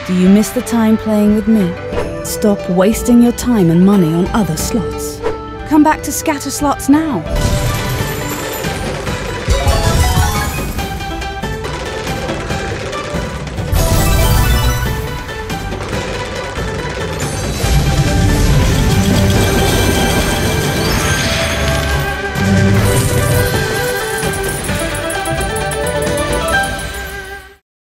Do you miss the time playing with me? Stop wasting your time and money on other slots. Come back to Scatter Slots now.